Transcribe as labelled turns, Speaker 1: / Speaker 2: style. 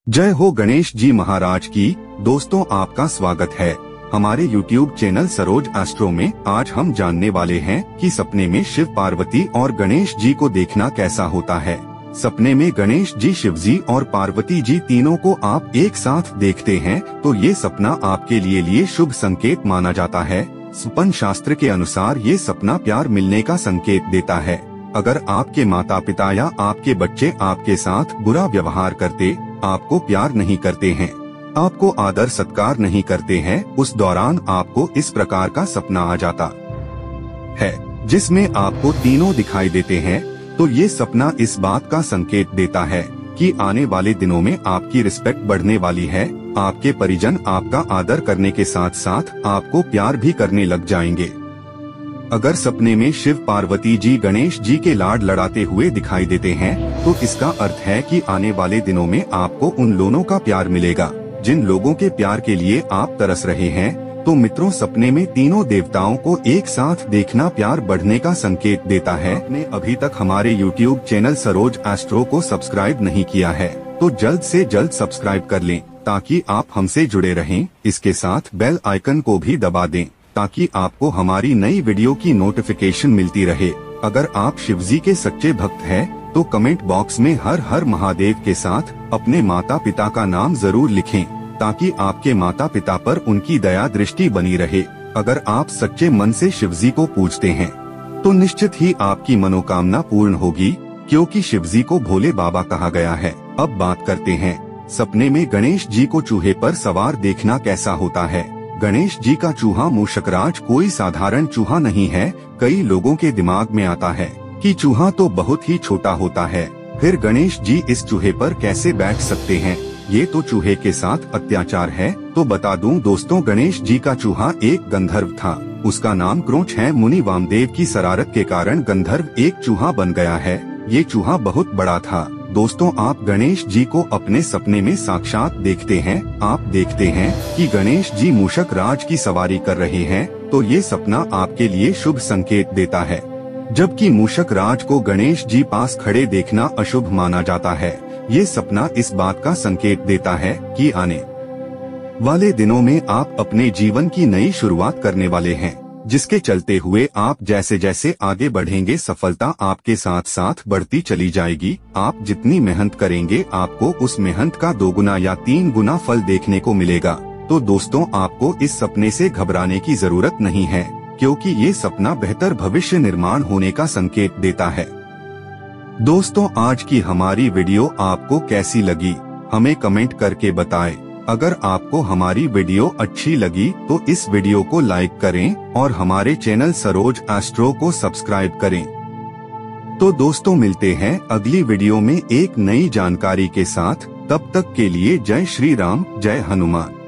Speaker 1: जय हो गणेश जी महाराज की। दोस्तों आपका स्वागत है हमारे YouTube चैनल सरोज एस्ट्रो में। आज हम जानने वाले हैं कि सपने में शिव पार्वती और गणेश जी को देखना कैसा होता है। सपने में गणेश जी, शिव जी और पार्वती जी तीनों को आप एक साथ देखते हैं तो ये सपना आपके लिए शुभ संकेत माना जाता है। स्वप्न शास्त्र के अनुसार ये सपना प्यार मिलने का संकेत देता है। अगर आपके माता पिता या आपके बच्चे आपके साथ बुरा व्यवहार करते, आपको प्यार नहीं करते हैं, आपको आदर सत्कार नहीं करते हैं, उस दौरान आपको इस प्रकार का सपना आ जाता है जिसमें आपको तीनों दिखाई देते हैं, तो ये सपना इस बात का संकेत देता है कि आने वाले दिनों में आपकी रिस्पेक्ट बढ़ने वाली है। आपके परिजन आपका आदर करने के साथ साथ आपको प्यार भी करने लग जाएंगे। अगर सपने में शिव पार्वती जी गणेश जी के लाड लड़ाते हुए दिखाई देते हैं तो इसका अर्थ है कि आने वाले दिनों में आपको उन दोनों का प्यार मिलेगा जिन लोगों के प्यार के लिए आप तरस रहे हैं। तो मित्रों, सपने में तीनों देवताओं को एक साथ देखना प्यार बढ़ने का संकेत देता है। आपने अभी तक हमारे YouTube चैनल सरोज एस्ट्रो को सब्सक्राइब नहीं किया है तो जल्द से जल्द सब्सक्राइब कर लें ताकि आप हमसे जुड़े रहें। इसके साथ बेल आइकन को भी दबा दें ताकि आपको हमारी नई वीडियो की नोटिफिकेशन मिलती रहे। अगर आप शिवजी के सच्चे भक्त हैं तो कमेंट बॉक्स में हर हर महादेव के साथ अपने माता पिता का नाम जरूर लिखें ताकि आपके माता पिता पर उनकी दया दृष्टि बनी रहे। अगर आप सच्चे मन से शिवजी को पूजते हैं तो निश्चित ही आपकी मनोकामना पूर्ण होगी, क्योंकि शिवजी को भोले बाबा कहा गया है। अब बात करते हैं सपने में गणेश जी को चूहे पर सवार देखना कैसा होता है। गणेश जी का चूहा मूषकराज कोई साधारण चूहा नहीं है। कई लोगों के दिमाग में आता है कि चूहा तो बहुत ही छोटा होता है, फिर गणेश जी इस चूहे पर कैसे बैठ सकते हैं, ये तो चूहे के साथ अत्याचार है। तो बता दूं दोस्तों, गणेश जी का चूहा एक गंधर्व था। उसका नाम क्रोंच है। मुनि वामदेव की शरारत के कारण गंधर्व एक चूहा बन गया है। ये चूहा बहुत बड़ा था। दोस्तों, आप गणेश जी को अपने सपने में साक्षात देखते हैं। आप देखते हैं कि गणेश जी मूषक राज की सवारी कर रहे हैं तो ये सपना आपके लिए शुभ संकेत देता है, जबकि मूषक राज को गणेश जी पास खड़े देखना अशुभ माना जाता है। ये सपना इस बात का संकेत देता है कि आने वाले दिनों में आप अपने जीवन की नई शुरुआत करने वाले हैं, जिसके चलते हुए आप जैसे जैसे आगे बढ़ेंगे सफलता आपके साथ साथ बढ़ती चली जाएगी। आप जितनी मेहनत करेंगे आपको उस मेहनत का 2 गुना या 3 गुना फल देखने को मिलेगा। तो दोस्तों, आपको इस सपने से घबराने की जरूरत नहीं है, क्योंकि ये सपना बेहतर भविष्य निर्माण होने का संकेत देता है। दोस्तों, आज की हमारी वीडियो आपको कैसी लगी हमें कमेंट करके बताएं। अगर आपको हमारी वीडियो अच्छी लगी तो इस वीडियो को लाइक करें और हमारे चैनल सरोज एस्ट्रो को सब्सक्राइब करें। तो दोस्तों, मिलते हैं अगली वीडियो में एक नई जानकारी के साथ। तब तक के लिए जय श्री राम, जय हनुमान।